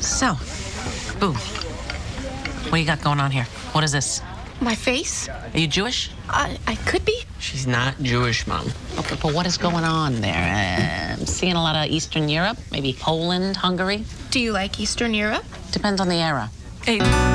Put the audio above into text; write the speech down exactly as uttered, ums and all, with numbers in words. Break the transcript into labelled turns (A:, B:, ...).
A: So, Boo, what you got going on here? What is this?
B: My face?
A: Are you Jewish?
B: I, I could be.
C: She's not Jewish, Mom.
A: Okay, but what is going on there? Uh, I'm seeing a lot of Eastern Europe, maybe Poland, Hungary.
B: Do you like Eastern Europe?
A: Depends on the era.
B: Hey.